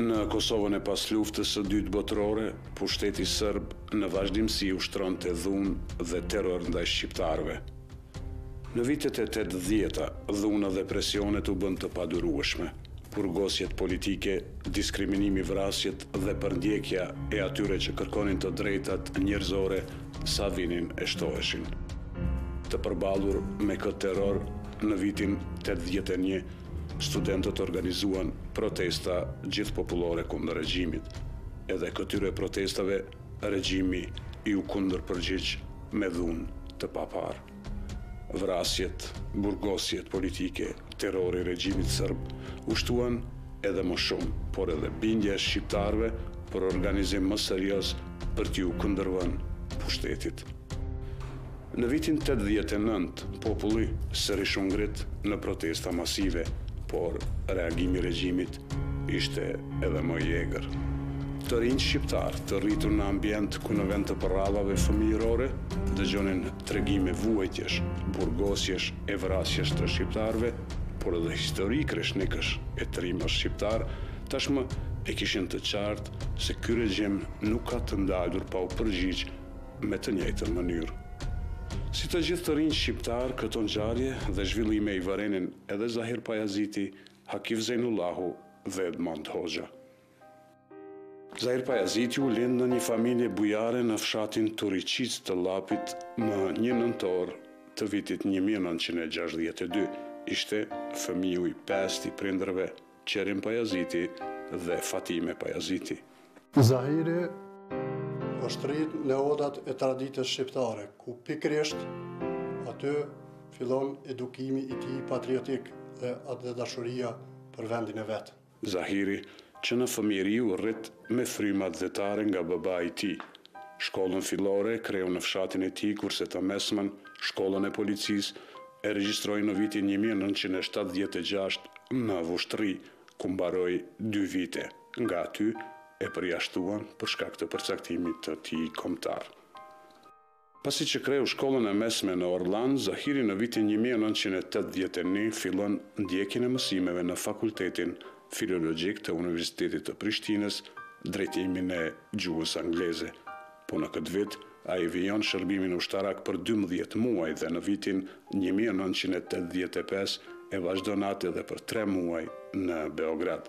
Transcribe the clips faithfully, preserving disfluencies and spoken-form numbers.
Në Kosovën e pas luftës së dytë botërore, pushteti serb në vazhdimsi ushtronte dhunë dhe terror ndaj shqiptarëve. Në vitet e tetëdhjeta, dhuna dhe presionet u bën të padurueshme. Purgosjet politike, diskriminimi, vrasjet dhe përndjekja e atyre që kërkonin të drejtat njerëzore sa vinin e shtoheshin. Të përballur me këtë terror, në vitin tetëdhjetë e një, studentët organizuan protesta gjithpopullore kundër regjimit. Edhe këtyre protestave, regjimi i u kundërpërgjigj me dhunë të papar. Vrasjet, burgosjet politike, terrori i regjimit serb u shtuan edhe më shumë, por edhe bindja e shqiptarëve për organizim më serioz për t'ju kundërvënë pushtetit. Në vitin tetëdhjetë e nëntë, populli sërish u ngrit në protesta masive, por reagimi i regjimit ishte edhe më i egër. Të rinj shqiptar të rritur në ambient ku në vend të përradhave fëmijërore dëgjonin tregime vuajtjesh, burgosjesh e vrasjesh të shqiptarëve, por edhe histori kreshnikësh e trimësh shqiptar, tashmë e kishin të qartë se ky regjim nuk ka të ndalur pa u përgjigj me të njëjtën mënyrë. Si të gjithë të rinj shqiptar, këto ngjarje dhe zhvillime i vërenin edhe Zahir Pajaziti, Hakif Zejnullahu dhe Edmond Hoxha. Zahir Pajaziti u lind në një familje bujare në fshatin Turiqic të Llapit më një nëntor të vitit një mijë e nëntëqind e gjashtëdhjetë e dy. Ishte fëmiu i pestë i prindërve, Qerim Pajaziti dhe Fatime Pajaziti. Zahiri është rrit në odat e traditës shqiptare, ku pikërisht aty fillon edukimi i tij patriotik dhe atë dashuria për vendin e vet. Zahiri, që në fëmijëri u rrit me fryma dhetare nga babai i tij. Shkollën fillore kreu në fshatin e tij, kurse të mesmen, shkollën e policisë, e regjistroi në vitin një mijë e nëntëqind e shtatëdhjetë e gjashtë në Vushtrri, ku mbaroi dy vite. Nga aty e përjashtuan për shkak të përcaktimit të tij kombëtar. Pasi që kreu shkollën e mesme në Orlan, Zahiri në vitin një mijë e nëntëqind e tetëdhjetë e një fillon ndjekjen e mësimeve në Fakultetin Filologjik të Universitetit të Prishtinës, drejtimin e gjuhës angleze. Po në këtë vit, ai vijon shërbimin ushtarak për dymbëdhjetë muaj dhe në vitin një mijë e nëntëqind e tetëdhjetë e pesë e vazhdon atë edhe për tre muaj në Beograd.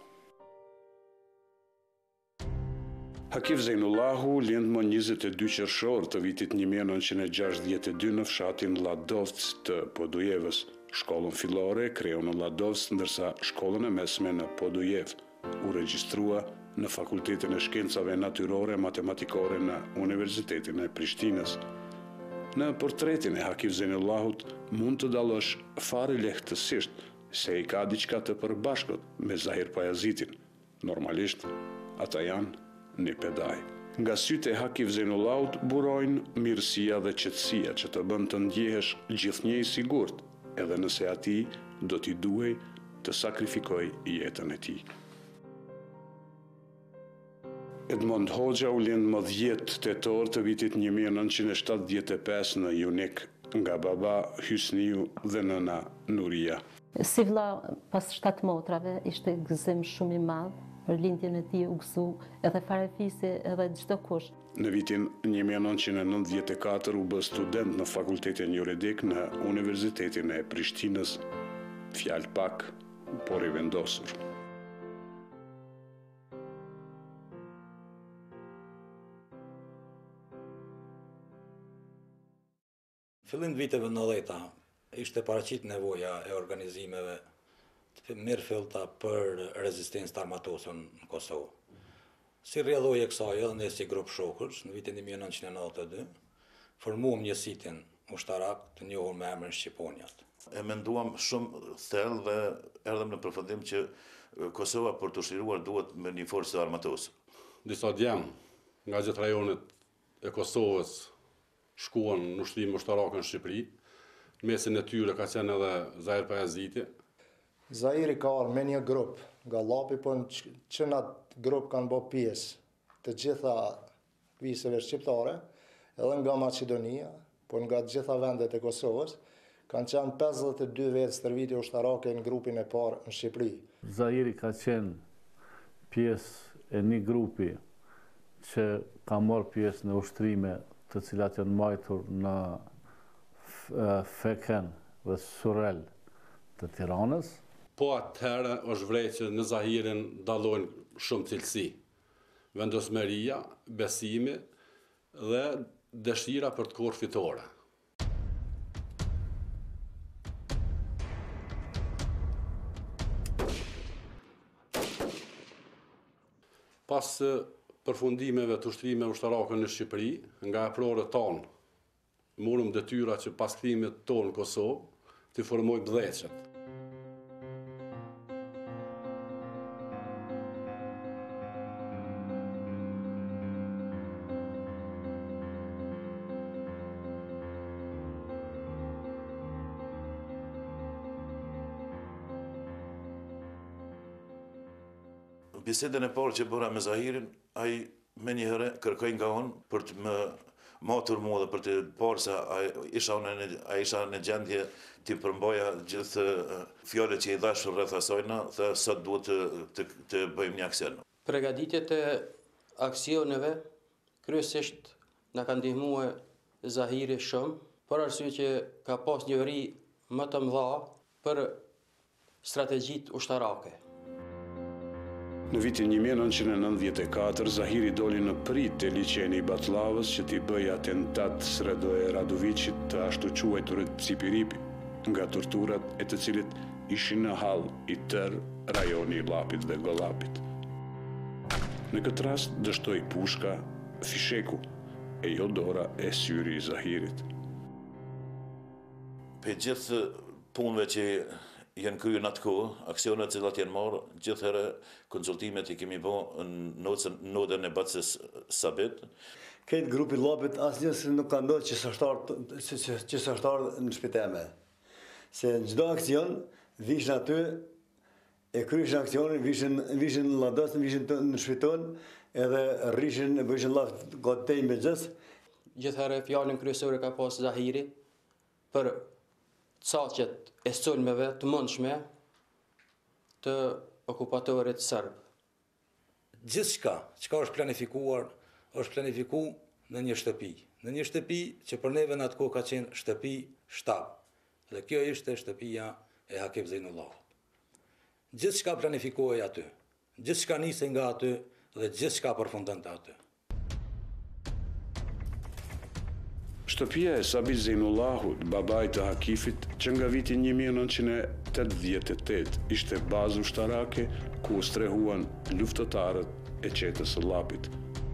Hakif Zejnullahu lind më njëzet e dy qershor të vitit një mijë e nëntëqind e gjashtëdhjetë e dy në fshatin Ladovc të Podujevës. Shkollën fillore kreu në Ladovc, ndërsa shkollën e mesme në Podujev. U regjistrua në Fakultetin e Shkencave Natyrore Matematikore në Universitetin e Prishtinës. Në portretin e Hakif Zejnullahut mund të dallosh fare lehtësisht se i ka diçka të përbashkët me Zahir Pajazitin. Normalisht, ata janë një pedaj. Nga sytë e Hakif Zejnullahut burojnë mirësia dhe qetësia që të bën të ndjehesh gjithnjë i sigurt, edhe nëse ati do t'i duhej të sakrifikoj jetën e tij. Edmond Hoxha u lind më dhjetë tetor të vitit një mijë e nëntëqind e shtatëdhjetë e pesë në Junik, nga baba Hysniu dhe nëna Nuria. Si vlla pas shtatë motrave, ishte gëzim shumë i madh. Për lindjen e tij u gëzu edhe farefisi edhe çdo kush. Në vitin një mijë e nëntëqind e nëntëdhjetë e katër u bë student në Fakultetin Juridik në Universitetin e Prishtinës. Fjalë pak, por i vendosur. Fillim viteve nëntëdhjetë ishte paraqit nevoja e organizimeve të mirë fillta për rezistencë të armatosur në Kosovë. Si rrjedhoi e kësaj edhe ne si grup shokësh, në vitin një mijë e nëntëqind e nëntëdhjetë e dy, formuam një sitin ushtarak të njohur me emrin Shqiponjat. E menduam shumë thellë dhe erdhëm në përfundim që Kosova për të ushtruar duhet me një forcë armatosur. Disa djemë nga gjithë rajonet e Kosovës shkuan në ushtrim ushtarak në Shqipëri. Në mesin e tyre ka qenë edhe Zahir Pajaziti. Zahiri ka arë me një grup nga Llapi, po që në atë grup kanë bë pjesë të gjitha viseve shqiptare, edhe nga Macedonia, po nga gjitha vendet e Kosovës, kanë qenë pesëdhjetë e dy vetë stërvitje ushtarake në grupin e parë në Shqipëri. Zahiri ka qenë pjesë e një grupi që ka marrë pjesë në ushtrime të cilat janë mbajtur në Feken dhe Surrel të Tiranës. Po atëherë është vërejtë që në Zahirin dallojnë shumë cilësi. Vendosmëria, besimi dhe dëshira për të kohë fitore. Pas përfundimeve të ushtrimeve ushtarake në Shqipëri, nga aprorët tonë, morëm detyra që pas kthimit tonë në Kosovë të formojmë dhëçet. Bisedën e parë që bëra me Zahirin, ai me një herë kërkoi nga unë për të më matur mua dhe për të parë se ai isha në ai isha në gjendje të përmbaja gjithë fjalët që i dhash rreth asajna, dhe sot duhet të, të, të bëjmë një aksion. Përgatitjet e aksioneve kryesisht na ka ndihmuar Zahiri shumë, për arsye që ka pas një veri më të mëdha për strategjitë ushtarake. Në vitin një mijë e nëntëqind e nëntëdhjetë e katër, Zahiri doli në prit të liçeni i Batlllavës që t'i bëj atentat Sredoje Radovicit të ashtu quajturit Psipiripi, nga torturat e të cilit ishin në hall i tërë rajoni i Llapit dhe Gollapit. Në këtë rast dështoi pushka, fisheku e jo dora e syri i Zahirit. Për gjithë punëve që janë kryer në atë kohë, aksionet që cilat janë marrë, gjithherë konsultimet i kemi bërë në nodën e Batës Sabit. Këtë grupi Llapit asnjë nuk ka ndodhur që që shtarë në shpiteme. Se në çdo aksion vishin aty e kryeshin aksionin, vishin vishin në Llados, vishin në shpiton, edhe rrishin e bëshin llaf gotej me gjës. Gjithherë fjalën kryesore ka pas Zahiri për caqet e sulmeve të mundshme të okupatorit serb. Gjithçka çka është planifikuar, është planifikuar në një shtëpi. Në një shtëpi që për neve në atë kohë ka qenë shtëpi shtab. Dhe kjo ishte shtëpia e Hakip Zejnullahut. Gjithçka planifikohej aty. Gjithçka nisej nga aty dhe gjithçka përfundonte aty. Shtëpia e Sabit Zejnullahut, babait të Hakifit, që nga viti një mijë e nëntëqind e tetëdhjetë e tetë ishte bazë ushtarake ku u strehuan luftëtarët e qetës së Llapit.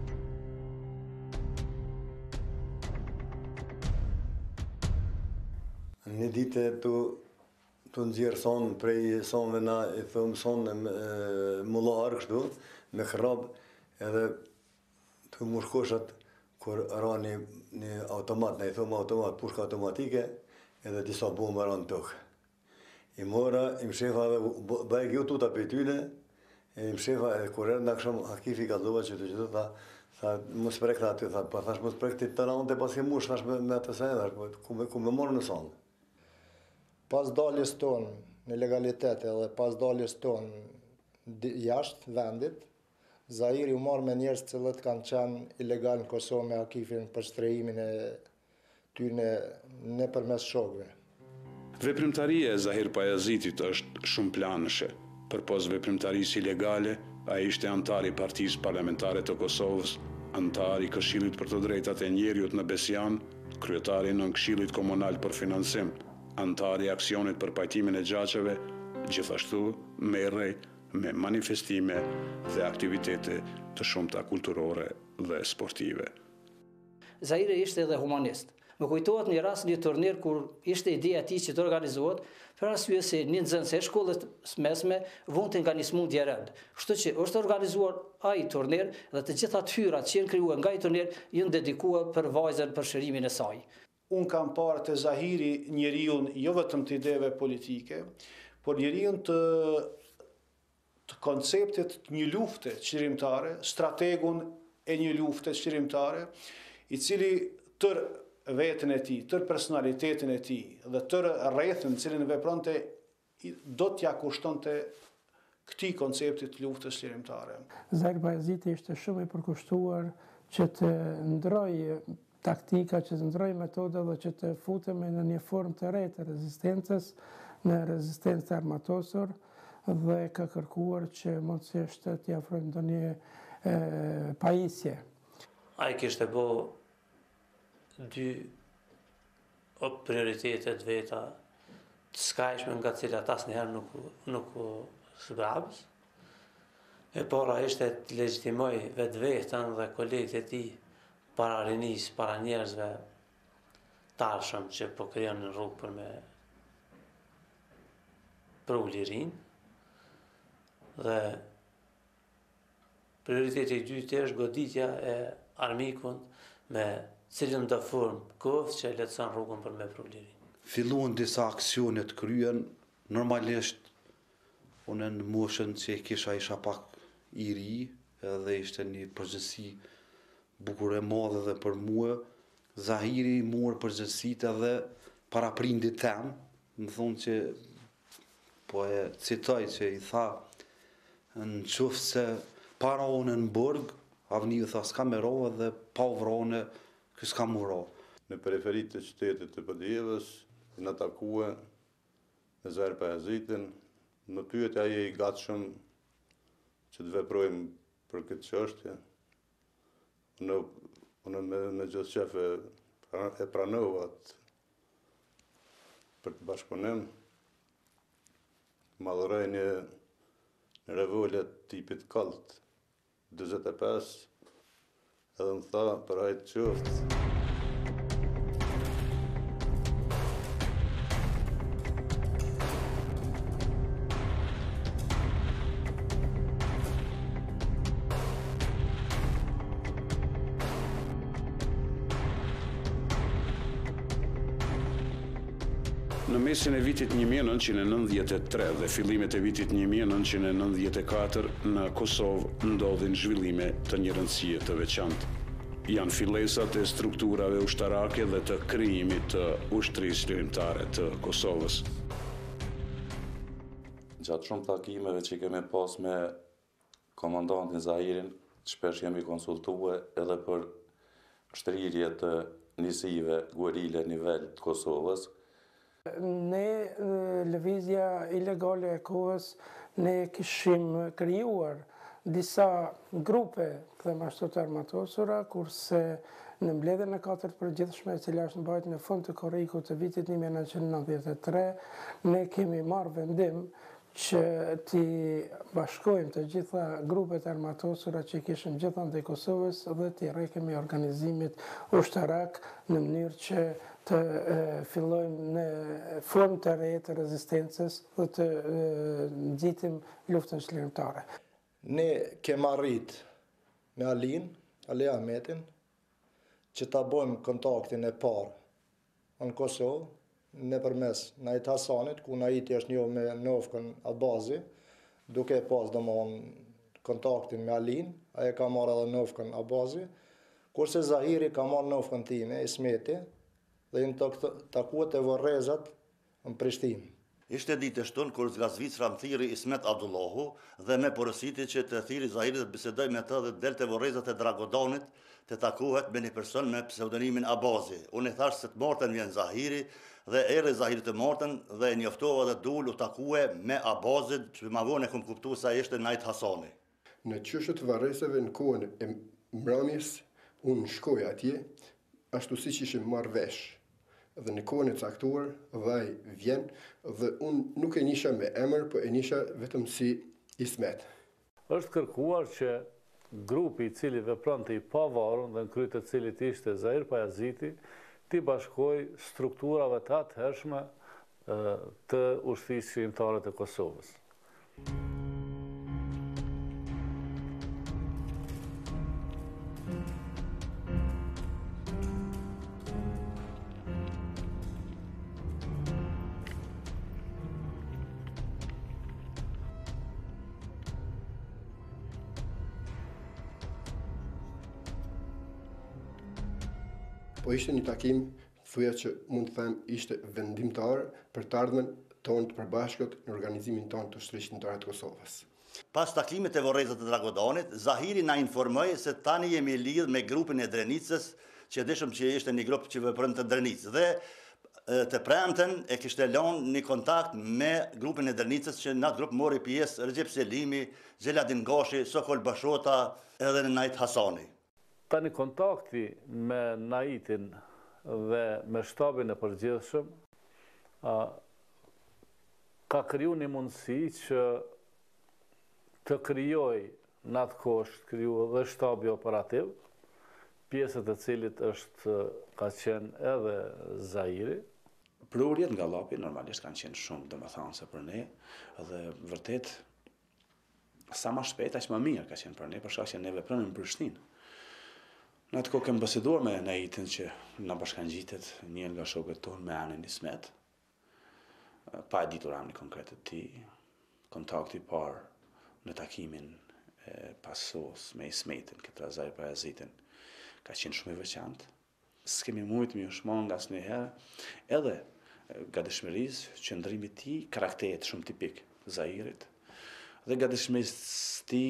Një ditë të të nxjerr son prej sonve na e thon son mullar kështu me krab edhe të mushkoshat kur rani një automat, ne i thomë automat, pushka automatike, edhe disa bomba ranë tokë. I mora, i më shefa dhe bëjë kjo tuta për tyne, e i më shefa edhe kur erë në këshëm Hakifi ka dhova që të gjithë, tha, tha, më sprek të aty, tha, pa thash më sprek të të ranë të pas ke mush, thash me, me atë sajnë, thash, ku me, ku me morë në sonë. Pas daljes tonë në legalitet edhe pas daljes tonë jashtë vendit, Zahiri u marrë me njerëz cilët kanë qenë ilegal në Kosovë me Hakifin për strehimin e tyre në përmes shokëve. Veprimtaria e Zahir Pajazitit është shumë planëshe. Përpos veprimtarisë ilegale, ai ishte antar i Partisë Parlamentare të Kosovës, antar i Këshillit për të Drejtat e Njerëzit në Besian, kryetari në Këshillit Komunal për Financim, antar i Aksionit për Pajtimin e Gjaçeve, gjithashtu merrej me manifestime dhe aktivitete të shumta kulturore dhe sportive. Zahiri ishte edhe humanist. Më kujtohet një rast një turnir kur ishte ideja e tij që të organizohet, për arsye se një nxënës e shkollës mesme vonte nga një smundje rënd. Kështu që është organizuar ai turnir dhe të gjitha hyrat që janë krijuar nga ai turnir janë dedikuar për vajzën për shërimin e saj. Unë kam parë te Zahiri njeriu jo vetëm të ideve politike, por njeriu të të konceptit të një lufte çlirimtare, strategun e një lufte çlirimtare, i cili tër veten e tij, tër personalitetin e tij dhe tër rrethin në cilin vepronte do t'ja kushtonte këtij konceptit të luftës çlirimtare. Zair Bayaziti ishte shumë i përkushtuar që të ndrojë taktika, që të ndrojë metoda dhe që të futemi në një formë të re të rezistencës, në rezistencë armatosur, dhe ka kërkuar që mundësisht t'i ofrojmë ndonjë pajisje. Ai kishte bo dy prioritetet veta të skajshme nga cilat asnjëherë nuk nuk zbrabës. E para ishte të legjitimoj vetveten dhe kolegët e tij para rinis, para njerëzve tashëm që po krijon në rrugë për me pru lirin. Dhe prioriteti i dytë është goditja e armikun me cilën do formë kohë që lehtëson rrugën për me pru lirin. Filluan disa aksione të kryen, normalisht unë në moshën që kisha isha pak i ri, edhe ishte një përgjësi bukur e madhe dhe për mua. Zahiri morë përgjësit edhe para prindit tem, më thonë që, po e citoj që i tha, në qoftë se para one në burg, avni u tha s'ka me ro edhe pa u vrone, kë s'ka mu ro. Në periferit të qytetit të Pëdjevës, në takue në Zair Bajazitin, në pyet ai i gatshëm që të veprojmë për këtë çështje. Unë unë me, me gjithë qef e, e pranova për të bashkëpunim. Madhëroj një, një revollet tipit kalt, dyzet e pesë, edhe më tha për hajtë qoftë. Në mesin e vitit një mijë e nëntëqind e nëntëdhjetë e tre dhe fillimet e vitit një mijë e nëntëqind e nëntëdhjetë e katër në Kosovë ndodhin zhvillime të një rëndësie të veçantë. Janë fillesat e strukturave ushtarake dhe të krijimit të ushtrisë çlirimtare të Kosovës. Gjatë shumë takimeve që kemi pas me komandantin Zahirin, shpesh jemi konsultuar edhe për shtrirje të nisive guerile nivel të Kosovës. Ne, lëvizja ilegale e kohës, ne kishim krijuar disa grupe them ashtu të armatosura, kurse në mbledhjen e katërt përgjithshme, e cila është mbajtur në fund të korrikut të vitit një mijë e nëntëqind e nëntëdhjetë e tre, ne kemi marrë vendim që t'i bashkojmë të gjitha grupet armatosura që kishin gjithandej Kosovës dhe t'i rrekemi organizimit ushtarak në mënyrë që të e, fillojmë në formë të re të rezistencës dhe të nxitim luftën çlirimtare. Ne kemi arrit me Alin, Ali Ahmetin, që ta bëjmë kontaktin e parë në Kosovë, nëpërmes Nait Hasanit, ku Naiti është njohur me Novkën Abazi, duke pas domthon kontaktin me Alin, ai ka marrë edhe Novkën Abazi, kurse Zahiri ka marrë Novkën time, Ismeti, dhe jenë takuat e Vorrezat në Prishtinë. Ishte ditë e shtunë kur zgazvicra më thiri Ismet Abdullahu dhe me porositi që të thiri Zahiri dhe bisedoj me të dhe del të Vorrezat e Dragodanit të takuhet me një person me pseudonimin Abazi. Unë i thash se të martën vjen Zahiri dhe erdhi Zahiri të martën dhe njoftova dhe dul u takue me Abazit që ma vonë e kom kuptu sa ishte Nait Hasani. Në qëshët Varreseve në kohën e mbrëmjes, unë shkoj atje, ashtu si që ishim marrë vesh. Dhe në kohën e caktuar, vaj vjen, dhe unë nuk e nisha me emër, po e nisha vetëm si Ismet. Është kërkuar që grupi i cili vepronte i pavarur dhe në krye të cilit ishte Zair Bayaziti, t'i bashkoj strukturave të atëhershme të ushtrisë çlirimtare të Kosovës. Po ishte një takim, thuja që mund të them ishte vendimtar për të ardhmen tonë të përbashkët në organizimin tonë të ushtrisë çlirimtare të Kosovës. Pas takimit e Vorrezat të Dragodanit, Zahiri na informoi se tani jemi lidh me grupin e Drenicës, që dishëm që ishte një grup që vepron të Drenicës. Dhe të premten e kishte lënë një kontakt me grupin e Drenicës, që në atë grup mori pjesë Recep Selimi, Xheladin Gashi, Sokol Bashota edhe Nait Hasani. Tani kontakti me Naitin dhe me shtabin e përgjithshëm ka kriju një mundësi që të krijoj në atë kohë kriju dhe shtabi operativ, pjesët e cilit është ka qenë edhe Zahiri. Prurjet nga Llapi normalisht kanë qenë shumë domethënëse për ne, dhe vërtet sa më shpejt aq më mirë ka qenë për ne, për shkak që ne veprojmë në Prishtinë. Në atë kohë kem biseduar me Naitin që na bashkangjitet një nga shokët tonë me Anin Ismet, pa e ditur emrin konkret të tij. Kontakti i parë në takimin e pasos me Ismetin, këtë Zahir Pajazitin, ka qenë shumë i veçantë. S'kemi mujtë më shmang nga asnjëherë, edhe gatishmërisë, qëndrimit të tij, karakterit shumë tipik Zahirit, dhe gatishmërisë të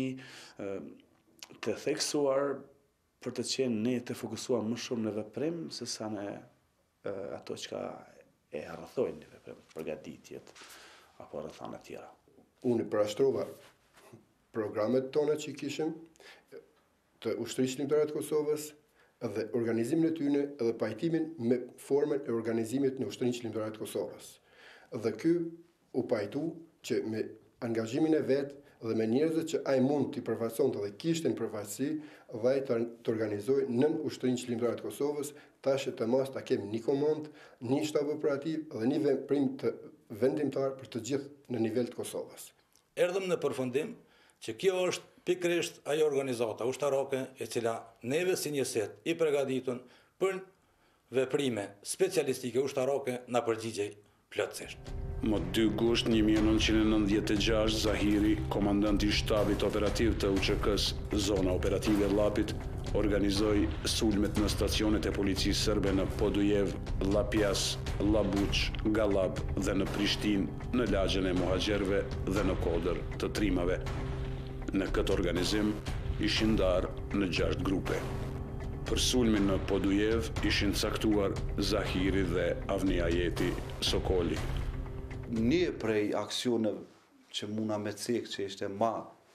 tij të theksuar për të qenë ne të fokusuar më shumë në veprim se sa në ato që e rrethojnë në veprim, përgatitjet apo rrethana të tjera. Unë përshtrova programet tona që kishim të Ushtrisë Ligjore të Kosovës dhe organizimin e tyre dhe pajtimin me formën e organizimit në Ushtrisë Ligjore të Kosovës. Dhe ky u pajtu që me angazhimin e vet dhe me njerëzit që ai mund t'i përfaqësonte dhe kishte në përfaqësi dhe të, të organizojë nën Ushtrinë Qendrore të Kosovës, tash të mos ta kemi një komand, një shtab operativ dhe një veprim të vendimtar për të gjithë në nivel të Kosovës. Erdhëm në përfundim që kjo është pikërisht ajo organizata ushtarake e cila neve si një set i përgatitur për veprime specialistike ushtarake na përgjigjej plotësisht. Më dy gusht një mijë e nëntëqind e nëntëdhjetë e gjashtë, Zahiri, komandanti i shtabit operativ të U Q K-s Zona Operative Llapit, organizoi sulmet në stacionet e policisë serbe në Podujev, Llapjas, Llabuç, Gallab dhe në Prishtinë, në lagjen e muhaxherëve dhe në kodër të trimave. Në këtë organizim ishin ndarë në gjashtë grupe. Për sulmin në Podujev ishin caktuar Zahiri dhe Avni Ajeti Sokoli. Një prej aksioneve që muna me cek që ishte ma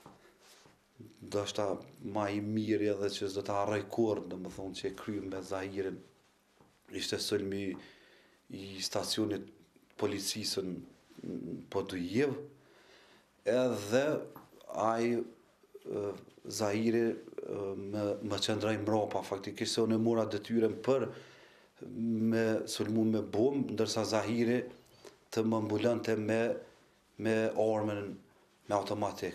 do shta ma i mirë edhe që s'do të harroj kur, do më thonë që e krymë me Zahirin, ishte sulmi i stacionit policisën Podujev, edhe ai Zahiri më, më qëndraj mrapa, faktikisht se unë e mura detyren për me sulmu me bombë, ndërsa Zahiri të më mbulante me, me armën me automatik.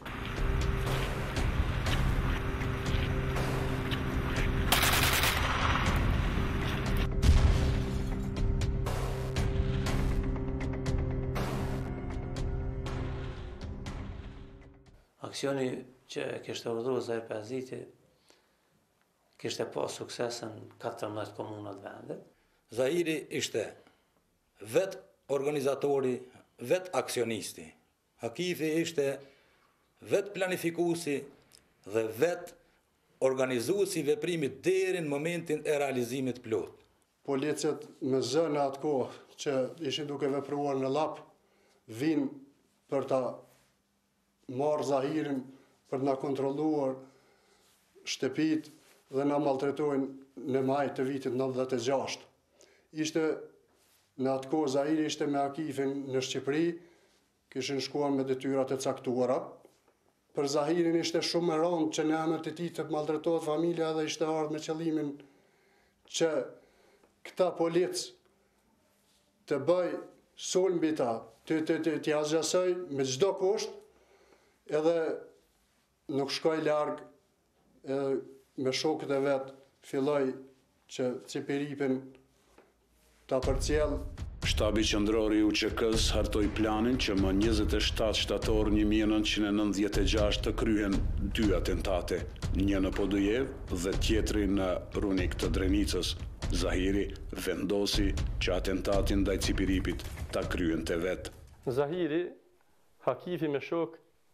Aksioni që kishte urdhëruar Zahir Pajaziti kishte pas suksesën katërmbëdhjetë komunat vende. Zahiri ishte vetë organizatori, vet aksionisti. Hakifi ishte vet planifikuesi dhe vet organizuesi veprimit deri në momentin e realizimit plot. Policët me zë në atë kohë që ishin duke vepruar në Llap, vinë për ta marrë Zahirin, për na kontrolluar shtëpit dhe na maltretojnë në maj të vitit nëntëdhjetë e gjashtë. Ishte Në atë kohë Zahiri ishte me Akifin në Shqipëri, kishin shkuar me detyrat e caktuara. Për Zahirin ishte shumë e rëndë që në emër të tij të maltretohet familja dhe ishte ardhur me qëllimin që këta polic të bëj sulm mbi ta, të të të t'i azgjasoj me çdo kusht, edhe nuk shkoj larg, edhe me shokët e vet filloi që Cipiripin ta përcjell. Shtabi qendror i U Q K-s hartoi planin që më njëzet e shtatë shtator një mijë e nëntëqind e nëntëdhjetë e gjashtë të kryhen dy atentate, një në Podujev dhe tjetri në Runik të Drenicës. Zahiri vendosi që atentatin ndaj Cipiripit ta kryente vetë. Zahiri, Hakifi me shok,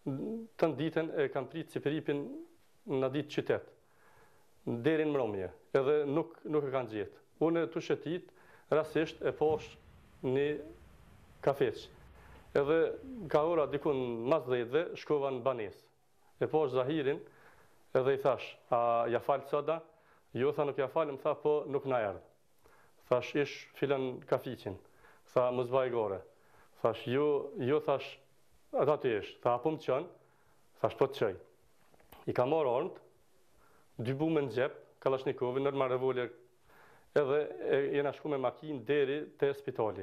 të ditën e kam pritë Ciperipin në ditë qytet, deri në mbrëmje, edhe nuk, nuk e kanë gjetë. Unë të shëtit, rasisht e posh një kafeq. Edhe ka ora dikun mas dhjetëve, shkova në banes. E posh Zahirin, edhe i thash, a ja falë soda? Jo, tha nuk ja falë, më tha, po nuk na erdhë. Thash, ish filan kafiqin. Tha, mos vaj gore. Thash, jo, jo, thash, ata të ish. Tha, apo më qënë? Thash, po të qëj. I ka marrë armët, dy bume në gjep, Kalashnikovin, nërma revolje, edhe e, jena shku me makinë deri te spitali.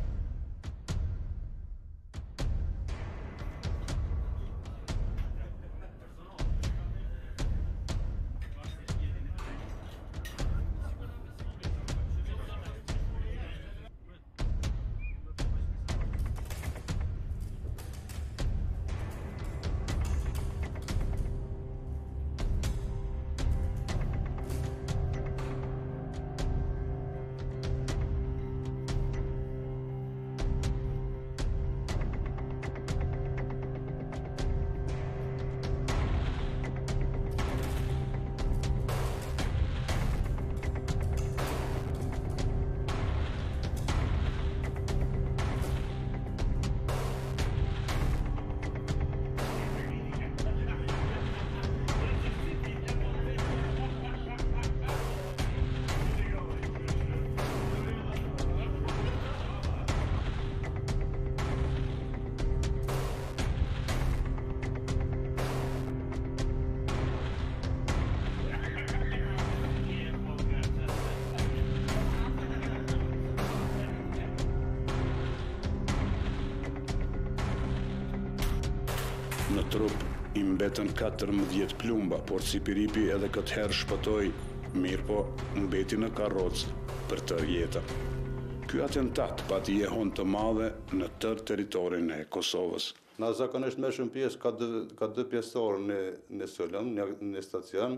Në trup i mbetën katërmbëdhjetë plumba, por Ciperipi edhe këtë herë shpëtoi, mirë po mbeti në karrocë për tërë jetën. Ky atentat pati jehon të madhe në tërë territorin e Kosovës. Na zakonisht me shumë pjesë ka dy, ka dy pjesëtorë në, në Solon, në, në stacion.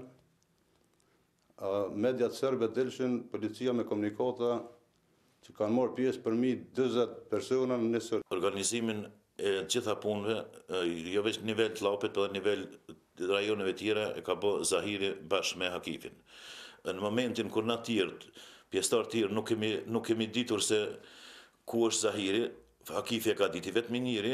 Uh, mediat serbe delshin, policia me komunikata që kanë marrë pjesë përmi dyzet persona në Solon. Organizimin e gjitha punëve, jo veç nivel të lapet, për nivel rajoneve tjera, e ka bë Zahiri bashkë me Hakifin. Në momentin kur na tjertë, pjesëtar tjerë, nuk kemi, nuk kemi ditur se ku është Zahiri, Hakifi e ka ditë, vetëm njëri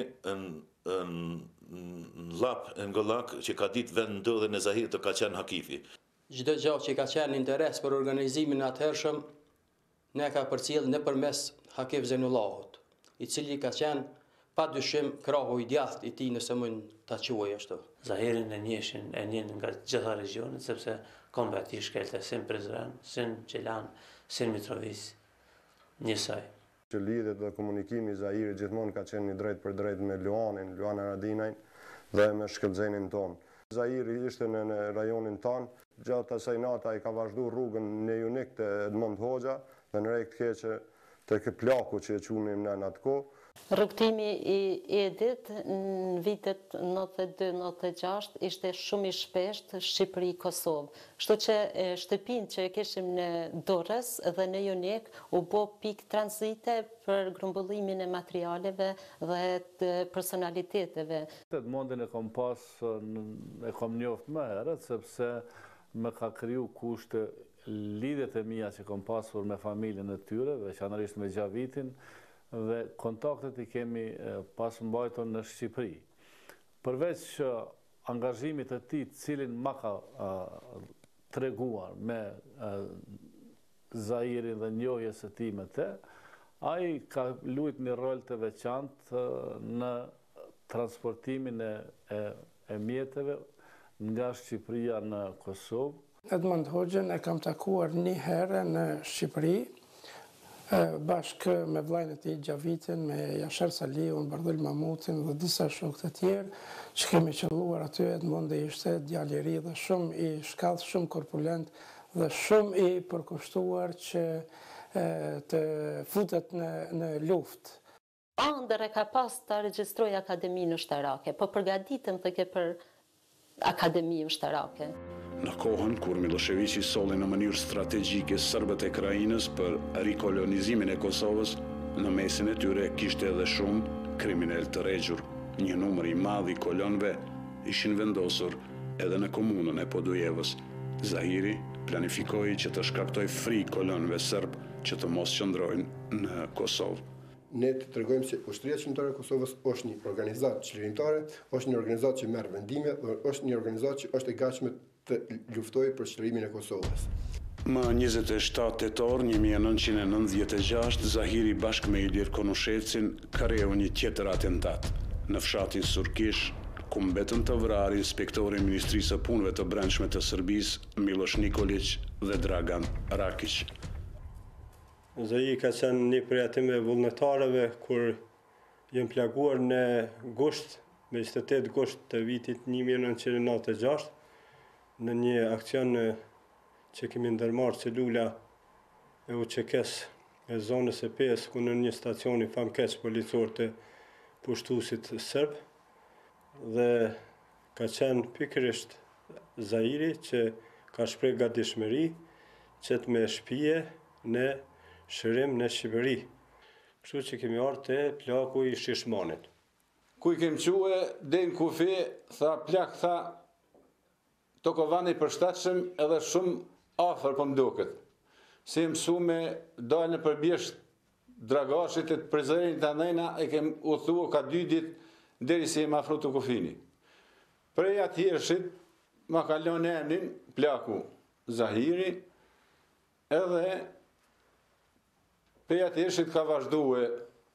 në lap, në Gollak, që ka ditë vend ndodhen e Zahirit të ka qenë Hakifi. Çdo gjë që ka qenë interes për organizimin e atëhershëm, ne ka përcjell nëpërmes Hakif Zainullahut, i cili ka qenë pa dyshim krahu i djathtë i tij, nëse mund ta quaj ashtu. Zahirin e njëshin e njën nga gjitha regionet, sepse kombe ati shkelte si në Prizren, si në Gjelan, si në Mitrovic, njësaj. Që lidhet dhe komunikimi i Zahirit gjithmonë ka qenë një drejt për drejt me Luanin, Luan Aradinajn dhe me Shkëllxenin tonë. Zahiri ishte në, në rajonin tonë, gjatë asaj nata i ka vazhdu rrugën në Junik të Edmond Hoxha dhe në rejtë keqe të këplaku që e qunim në atë kohë. Rrugtimi i Edit në vitet nëntëdhjetë e dy nëntëdhjetë e gjashtë ishte shumë i shpesht Shqipëri-Kosovë. Kështu që shtëpinë që kishim në Durrës dhe në Junik u bë pikë tranzite për grumbullimin e materialeve dhe të personaliteteve. Edmondin e kam pas, e kam njoft më herët, sepse më ka kriju kushte lidhjet e mia që kam pasur me familjen e tyre, veçanërisht me Gjavitin, dhe kontaktet i kemi pas mbajtur në Shqipëri. Përveç angazhimit të tij, cilin ma ka treguar me Zahirin dhe njohjes së tij me te, ai ka luajtur një rol të veçantë në transportimin e, e, e mjeteve nga Shqipëria në Kosovë. Edmond Hoxhën e kam takuar një herë në Shqipëri, bashkë me vllajën e tij Gjavitin, me Jasher Saliun, Bardhul Mamutin dhe disa shokë të tjerë që kemi qëlluar aty. Edmondi ishte djalë i ri dhe shumë i shkallë, shumë korpulent dhe shumë i përkushtuar që e, të futet në, në luftë. Ëndër e ka pas të regjistroj Akademinë Ushtarake, po përgatitëm të ke për Akademi Ushtarake. Në kohën kur Miloševići solli në mënyrë strategjike serbët e Krajinës për rikolonizimin e Kosovës, në mesin e tyre kishte edhe shumë kriminal të rregjur. një numër i madh i kolonëve ishin vendosur edhe në komunën e Podujevës. Zahiri planifikoi që të shkaktoj frikë kolonëve serb që të mos qëndrojnë në Kosovë. Ne të tregojmë se Ushtria Qendrore e Kosovës është një organizatë çlirimtare, është një organizatë që merr vendime, dhe është një organizatë që është e gatshme të luftojë për çlirimin e Kosovës. Më njëzet e shtatë tetor një mijë e nëntëqind e nëntëdhjetë e gjashtë, Zahiri bashkë me Ilir Konushecin kreu një tjetër atentat në fshatin Surkish, ku mbetën të vrarë inspektori i Ministrisë së Punëve të Brendshme të Serbisë, Miloš Nikolić dhe Dragan Rakić. Zahiri ka qenë një prej atyre vullnetarëve kur jem plaguar në gusht, me njëzet e tetë gusht të vitit një mijë e nëntëqind e nëntëdhjetë e gjashtë në një aksion që kemi ndërmarrë celula e U Q K-s e zonës e pesë, ku në një stacioni famkeq policor të pushtuesit serb, dhe ka qenë pikërisht Zahiri që ka shpreh gatishmëri që të me shpije në shërim në Shqipëri. Kështu që kemi ardhur te plaku i Shishmanit. Ku i kem quë, den kufi, tha plak, tha, Tokovani përshtatshëm edhe shumë afër po mduket. Si mësu me dalë në përbjesht dragashit e të prezërin të andajna, e kem u thua ka dy dit deri si e ma afru të kufini. Prej atjershit, ma kalon emnin, plaku Zahiri, edhe prej atjershit ka vazhduhe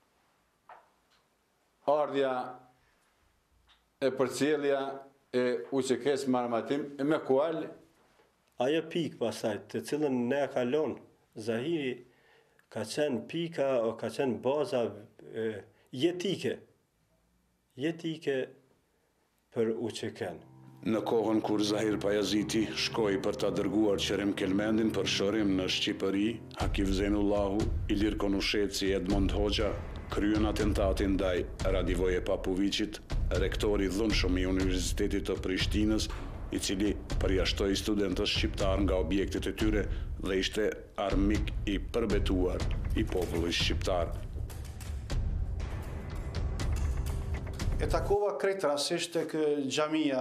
ardhja e përcjellja e U Q K-s me armatim e me kual. Ajo pikë pasaj të cilën ne kalon Zahiri ka qenë pika o ka qenë baza e, jetike jetike për U Q K-n. Në kohën kur Zahir Pajaziti shkoi për ta dërguar Qerim Kelmendin për shorim në Shqipëri, Hakif Zenullahu, Ilir Konusheci, Edmond Hoxha kryen atentatin ndaj Radivoje Papuviqit, rektori dhunshëm i Universitetit të Prishtinës, i cili përjashtoi studentës shqiptar nga objektet e tyre dhe ishte armik i përbetuar i popullit shqiptar. E takova krejt rasisht tek xhamia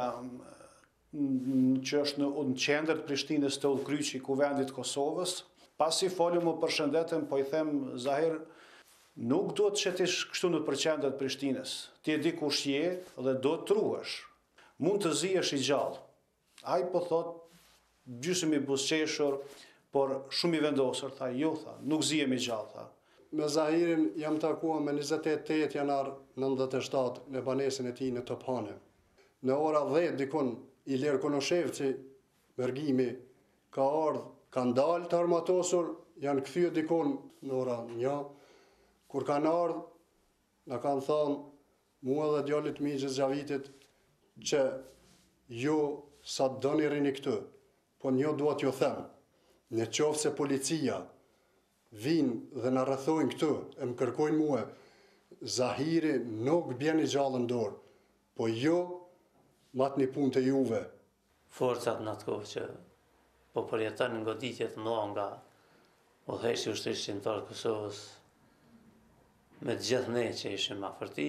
që është në, në qendër të Prishtinës të Ullkryqi, kuvendit Kosovës. Pasi folëm më përshëndetëm, po i them Zahir, nuk do të qetish kështu në përqendër të Prishtinës. Ti e di kush je dhe do të truhesh. Mund të zihesh i gjallë. Ai po thot gjysëm i buzëqeshur, por shumë i vendosur, tha, jo, tha, nuk zihem i gjallë, tha. Me Zahirin jam takuar me njëzet e tetë janar nëntëdhjetë e shtatë në banesën e tij në Tophane. Në ora dhjetë dikun Ilir Konushevci, Bergimi, ka ardhë, kanë dalë të armatosur, janë kthyer dikun në ora një. Kur kanë ardhë, na kanë thënë mua dhe djalit mi Xhavitit që ju sa doni rini këtu, po një duhet ju them, në qoftë se policia vinë dhe në rrethojnë këtu, e më kërkojnë mua, Zahiri nuk bjen i gjallë në dorë, po jo matë një punë të juve. Forcat në atë kohë që po përjeton në goditje të mëdha nga udhëheqësi i Ushtrisë Qendrore të Kosovës, me të gjithë ne që ishim afër tij,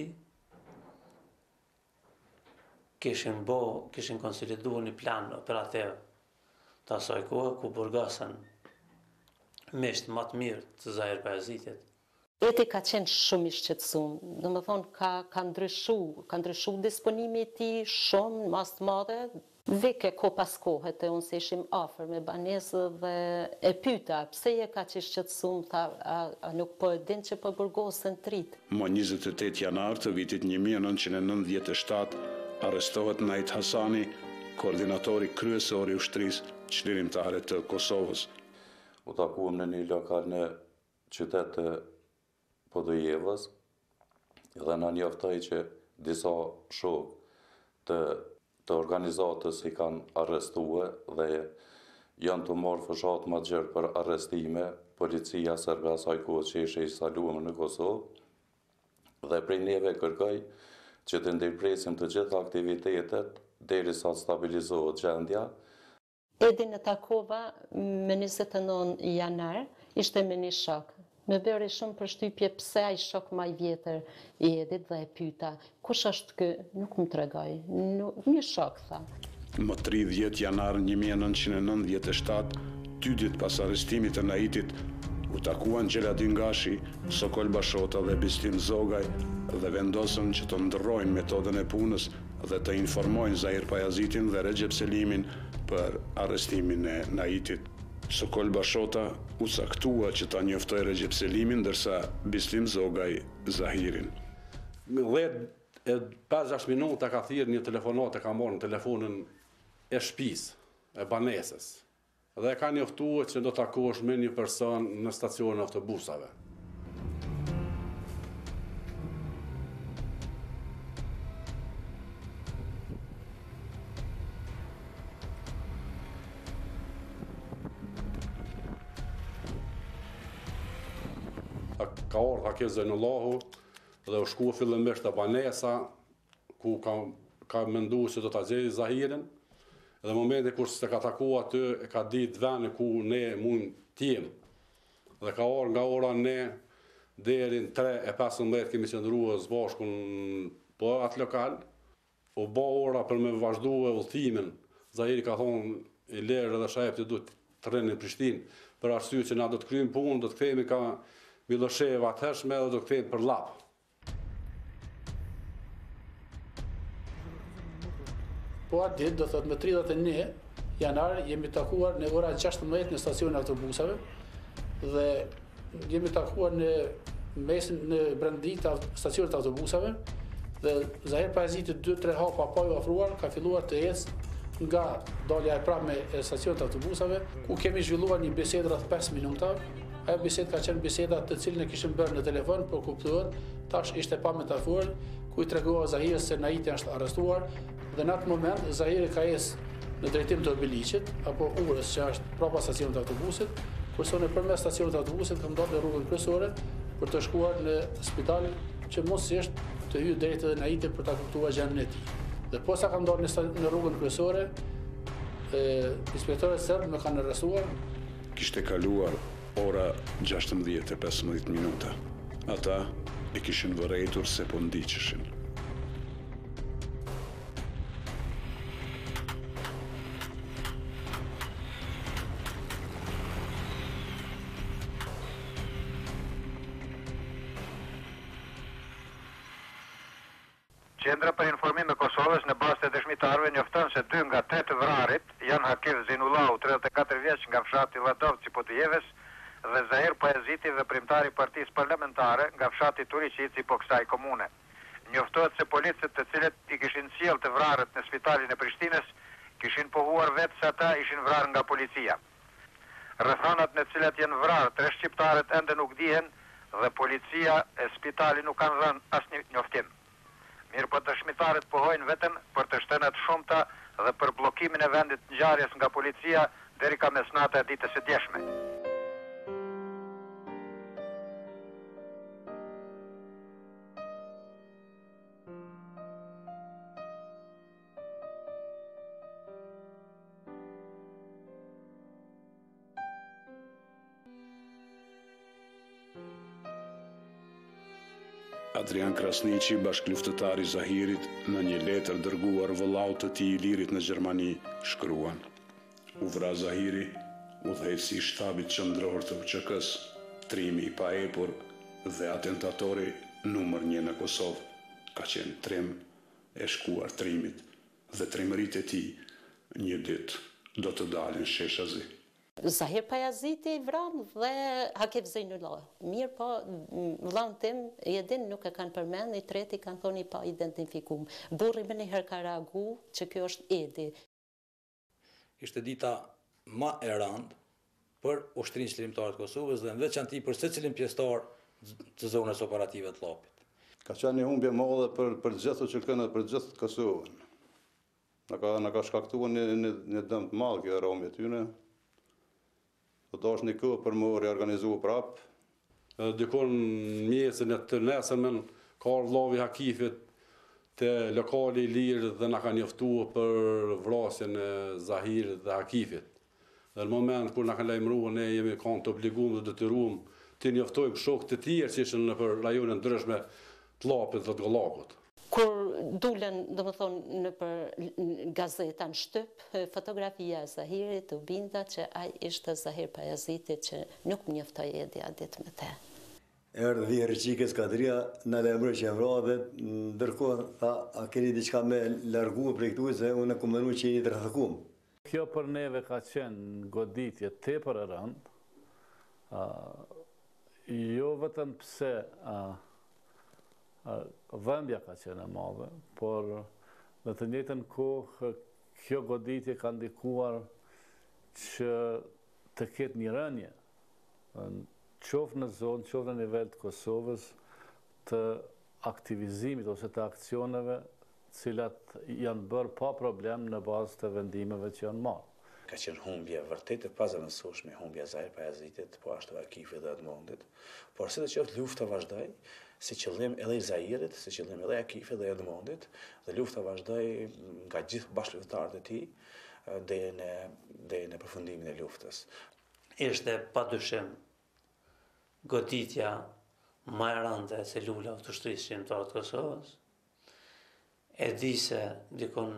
kishin bo, kishin konsoliduar një plan operativ të asaj kohe ku burgasën misht më të mirë të Zahir Pajazitit. Eti ka qenë shumë i shqetësuar, do të thonë ka ka ndryshu, ka ndryshu disponimi i tij shumë mas të madhe, vike ko pas kohe të unë se ishim afër me banesë dhe e pyeta pse je ka që shqetësuar, tha a, a nuk po e din që po burgosën trit. Më njëzet e tetë janar të vitit një mijë e nëntëqind e nëntëdhjetë e shtatë arrestohet Najt Hasani, koordinatori kryesor i ushtrisë çlirimtare të Kosovës. U takuam në një lokal në qytet të Podujevës dhe në njoftoi që disa shokë të, të organizatës i kanë arrestuar dhe janë të marrë fushat më të gjerë për arrestime, policia serbe asaj kohë që ishe instaluar në Kosovë dhe prej neve kërkoj që të ndërpresim të gjitha aktivitetet derisa të stabilizohet gjendja. Edi në takova me njëzet e nëntë janar, ishte me një shok. Me bëri shumë përshtypje pse ai shok më i vjetër i Edit dhe e pyeta, kush është ky? Nuk më tregoi. Nuk, një shok tha. Më tridhjetë janar një mijë e nëntëqind e nëntëdhjetë e shtatë, dy ditë pas arrestimit të Naitit, u takuan Gjela Dyngashi, Sokol Bashota dhe Bislim Zogaj dhe vendosën që të ndërrojnë metodën e punës dhe të informojnë Zahir Pajazitin dhe Recep Selimin për arrestimin e Naitit. Sokol Bashota u caktua që ta njoftoj Recep Selimin, ndërsa Bislim Zogaj Zahirin. dhjetë e pesë gjashtë minuta ka thirrë një telefonat e ka marrë në telefonin e shtëpisë, e banesës. Dhe ka njoftuar që do takohesh me një person në stacionin e autobusave. Ka orë Hakez Zajnullahu dhe u shkua fillimisht te banesa, ku ka, ka mendu se do ta gjejë Zahirin. Dhe në momentin kur se ka taku aty, e ka ditë vend ku ne mund t'jem. Dhe ka orë nga ora ne deri në tre e pesëmbëdhjetë kemi qëndruar së bashku po atë lokal. U bë ora për me vazhduar udhëtimin. Zahiri ka thonë i lërë edhe shajep të duhet të rrinë në Prishtinë, për arsye që na do të kryejmë punë, do të kthehemi ka Milosheva të hershme dhe do të kthehemi për Llap. Po atë ditë, do thot me tridhjetë e një janar, jemi takuar në ora gjashtëmbëdhjetë në stacionin e autobusave dhe jemi takuar në mesin në brendi të stacionit të autobusave dhe Zahir Pajaziti dy tre hapa pa u ofruar, ka filluar të ecë nga dalja e prapë me stacionit të autobusave, ku kemi zhvilluar një bisedë rreth pesë minuta. Ajo bisedë ka qenë biseda të cilën e kishim bërë në telefon, por kuptohet, tash ishte pa metaforë, ku i tregova Zahirit se Naiti është arrestuar, dhe në atë moment Zahiri ka ecë në drejtim të Obiliqit, apo Urës që është prapa stacionit të autobusit, kurse nëpërmes stacionit të autobusit kam dalë në rrugën kryesore për të shkuar në spital që mosisht të hyjë drejt edhe Naiti për ta kuptuar gjendjen e tij. Dhe posa kam dalë në rrugën kryesore, inspektorët serb më kanë arrestuar. Kishte kaluar ora gjashtëmbëdhjetë e pesëmbëdhjetë minuta. Ata e kishin vërejtur se po ndiqeshin. Qendra për informim e Kosovës në bazë të dëshmitarëve njofton se dy nga tre të vrarit janë Hakez Zajnullahu, tridhjetë e katër vjeç nga fshati Vladovci Podujevës, dhe Zahir Pajaziti, veprimtari i Partisë Parlamentare nga fshati Turiqici po kësaj komune. Njoftohet se policët të cilët i kishin sjellë të vrarët në spitalin e Prishtinës kishin pohuar vetë se ata ishin vrarë nga policia. Rrethonat në të cilat janë vrarë tre shqiptarët ende nuk dihen dhe policia e spitalit nuk kanë dhënë asnjë njoftim. Mirë po dëshmitarët pohojnë vetëm për të shtënat shumta dhe për bllokimin e vendit të ngjarjes nga policia deri ka mesnata e ditës së djeshme. Adrian Krasniqi, bashkëluftëtari i Zahirit, në një letër dërguar vëllaut të tij Ilirit në Gjermani, shkruan: U vra Zahiri, udhëheqësi i shtabit qendror të U Q K-s, trimi i paepur dhe atentatori numër një në Kosovë, ka qenë trim e shkuar trimit dhe trimërit e tij një ditë do të dalin sheshazi. Zahir Pajaziti i vranë dhe Hakez Zajnullahu. Mirë po, vllain tim, Edin nuk e kanë përmend, i treti kanë thoni pa identifikum. Burri më njëherë ka reagu që kjo është Edi. Ishte dita ma e rëndë për Ushtrinë Qlirimtare të Kosovës dhe në veçanti për secilin pjesëtar të zonës operative të Llapit. Ka qenë një humbje madhe për për gjithë U Q K-n dhe për gjithë Kosovën. Na ka na ka shkaktuar një një, një dëm të madh kjo rrëmje tyne. Do të është një kohë për më reorganizu prapë. Dikon mjesën e të nesërmen, ka vllavi Hakifit të lokali i lirë dhe na ka njoftuar për vrasjen e Zahirit dhe Hakifit. Dhe në moment kur na kanë lajmëruar, ne jemi kanë të obliguar dhe detyruar të njoftojmë shokët të tjerë që ishin në për rajone ndryshme të Llapit dhe të Gollakut. Kur dulen, dhe më thonë, në për gazeta në Shtyp, fotografia e Zahirit u binda që ai ishte Zahir Pajaziti që nuk më njoftoj Edja ditë me te. Erë dhije rëqike skadria në lemrë që e vrave, ndërkohë tha, a keni diçka me largu për e këtu se unë e kumenu që jeni të rëthëkum. Kjo për neve ka qenë goditje tepër e rëndë, jo vetëm pse dhëmbja ka qenë e madhe, por në të njëjtën kohë kjo goditje ka ndikuar që të ketë një rënje, qoftë në zonë, qoftë në nivel të Kosovës, të aktivizimit ose të aksioneve cilat janë bërë pa problem në bazë të vendimeve që janë marrë. Ka qenë humbje vërtet e pazëvendësueshme, humbja e Zahir Pajazitit, po ashtu Akifit dhe Edmondit. Por si të qoftë lufta vazhdoi, si qëllim edhe i Zahirit, si qëllim edhe Akifit dhe Edmondit, dhe lufta vazhdoi nga gjithë bashkëluftëtarët e tij deri në deri në përfundimin e luftës. Ishte padyshim goditja më e rënde e celula të ushtrisë shqiptare të Kosovës. E di se dikon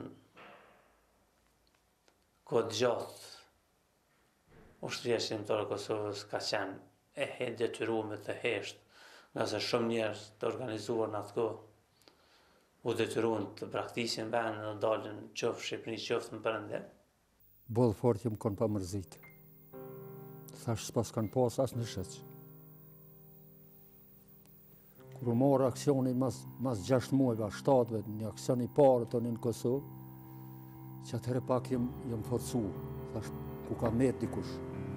kohë gjatë ushtria shqiptare e Kosovës ka qenë e detyruar të heshtë, nga se shumë njerëz të organizuar në atë kohë u detyruan të braktisin vendin dhe dalin qoftë Shqipëri, qoftë në perëndim. Bollë fort jem kon pa mërzit. Thash s'pas kanë pas as në shëq. Kur u morë aksionin mas, mas gjashtë muajve, shtatëve, një aksion i parë të në Kosovë, që atëherë pak jem, jem forcu. Thash, ku ka met dikush.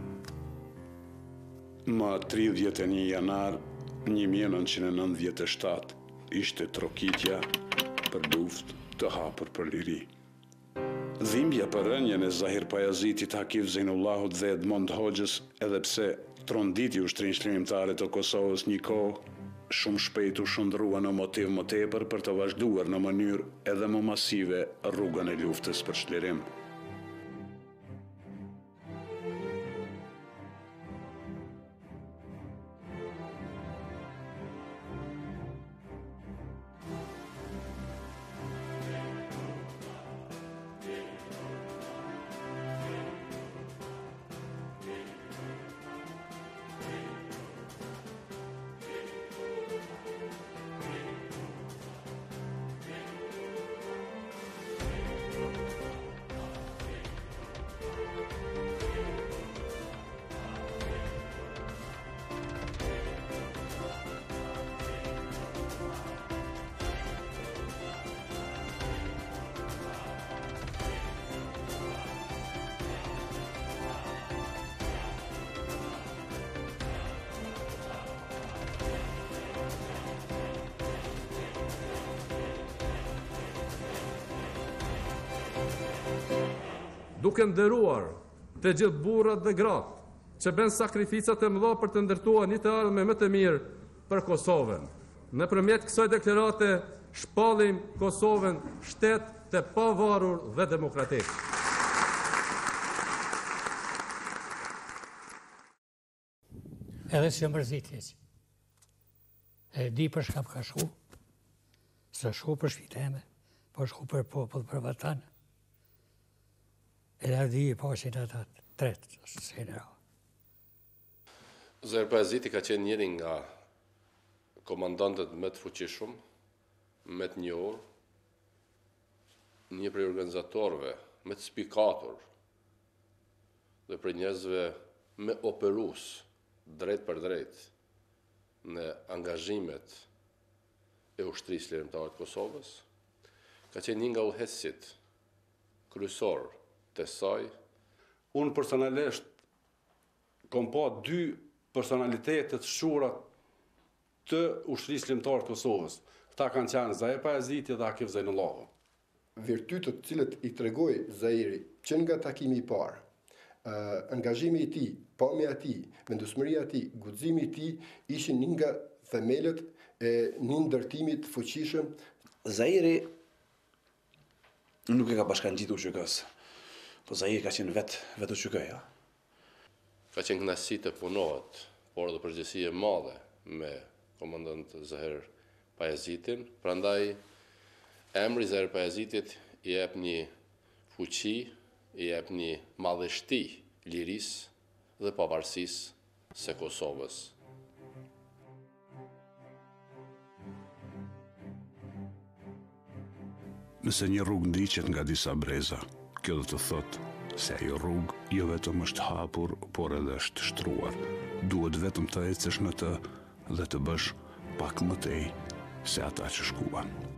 Ma tridhjetë e një janar një mijë e nëntëqind e nëntëdhjetë e shtatë ishte trokitja për luftë të hapur për liri. Dhimbja për rënjen e Zahir Pajazitit, Akif Zejnullahut dhe Edmond Hoxhës, edhe pse tronditi ushtrinë çlirimtare të Kosovës një kohë, shumë shpejt u shndrua në motiv më tepër për të vazhduar në mënyrë edhe më masive rrugën e luftës për çlirim. Duke nderuar të gjithë burrat dhe gratë që bën sakrificat e mëdha për të ndërtuar një të ardhme më të mirë për Kosovën. Nëpërmjet kësaj deklarate shpallim Kosovën shtet të pavarur dhe demokratik. Edhe si mërzitjes. E di për shkap ka shku, së shku për shpiteme, po shku për popull, për vatanë. E da di e pasin ata tretë, se në ra. Zahir Pajaziti ka qenë njëri nga komandantët më të fuqishëm, më të njohur, një prej organizatorëve më të spikatur dhe për njerëzve më operues drejt për drejt në angazhimet e ushtrisë lirimtare të Kosovës. Ka qenë një nga udhëheqësit kryesor të saj. Unë personalisht kom pa dy personalitetet shura të ushtrisë lirimtare të Kosovës. Këta kanë qenë Zahir Pajaziti dhe Akif Zejnullahu. Virtytet cilët i tregoi Zahiri që nga takimi i parë, uh, angazhimi i tij, pamja e tij, vendosmëria e tij, guximi i tij ishin një nga themelët e një ndërtimi të fuqishëm. Zahiri nuk e ka bashkangjitur qykës. Po Zahiri ka qenë vetë vetë qykëja. Ka qenë kënaqësi të punohet por edhe përgjegjësi e madhe me komandant Zahir Pajazitin. Prandaj emri Zahir Pajazitit i jep një fuqi, i jep një madhështi lirisë dhe pavarësisë së Kosovës. Nëse një rrugë ndiqet nga disa breza, kjo do të thotë se ajo rrugë jo vetëm është hapur, por edhe është shtruar. Duhet vetëm të ecësh në të dhe të bësh pak më tej se ata që shkuan.